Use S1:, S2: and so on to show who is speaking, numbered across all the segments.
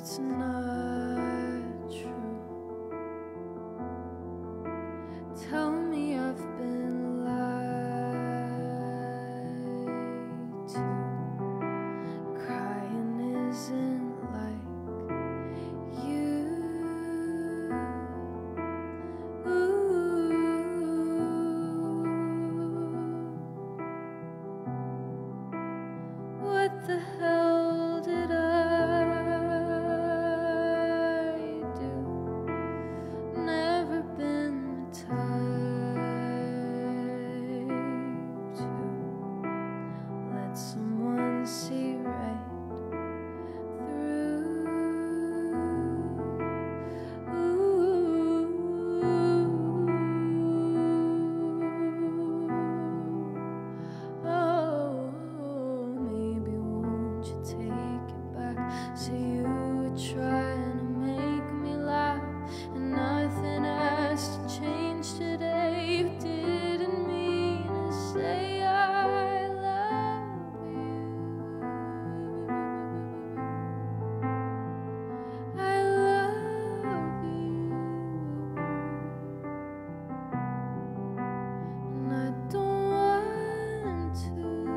S1: it's not true. Tell me I've been lied to. Crying isn't like you. What the hell did I do? Never been the type to let someone see right through. So you were trying to make me laugh, and nothing has to change today. You didn't mean to say I love you. I love you, and I don't want to.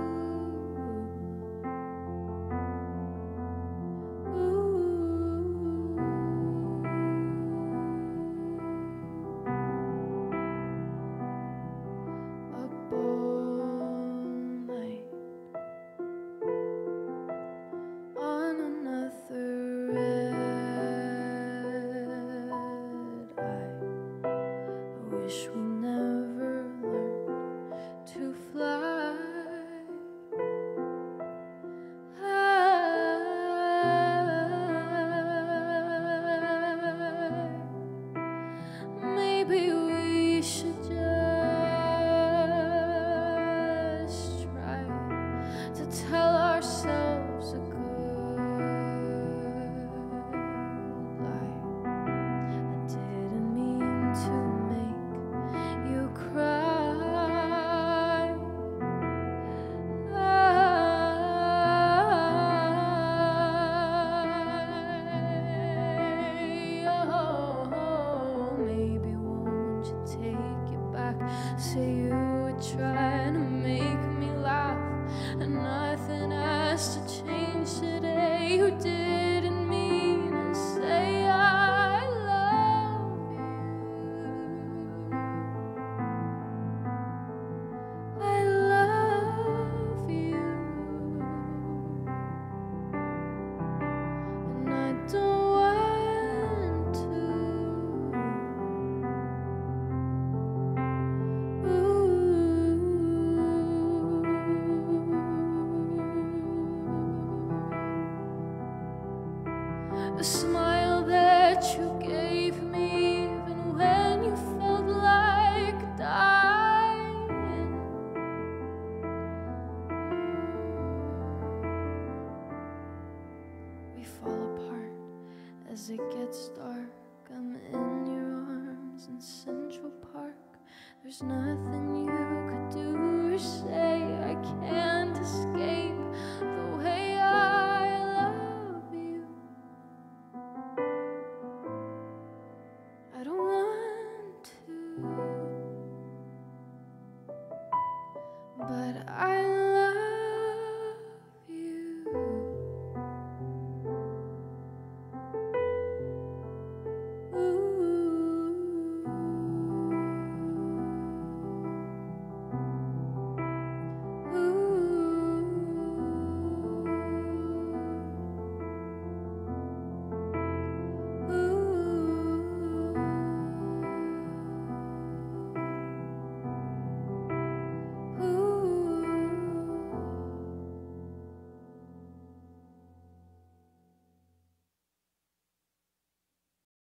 S1: On another red eye, I wish we never learned to fly. Maybe we should just try to tell ourselves a good lie. I didn't mean to make you cry. Maybe won't you take it back? Say you were trying to make me laugh, and nothing has to change today. You didn't mean to say I love you. I love you, and I don't want to. The smile that you gave me even when you felt like dying. We fall apart as it gets dark. I'm in your arms in Central Park. There's nothing you